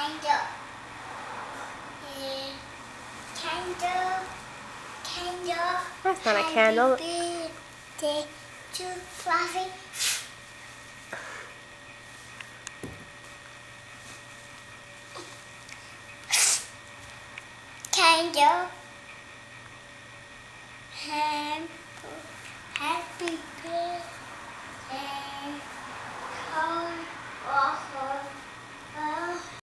candle. Candle. Candle. That's not a candle. Happy birthday to Fluffy. Candle. Happy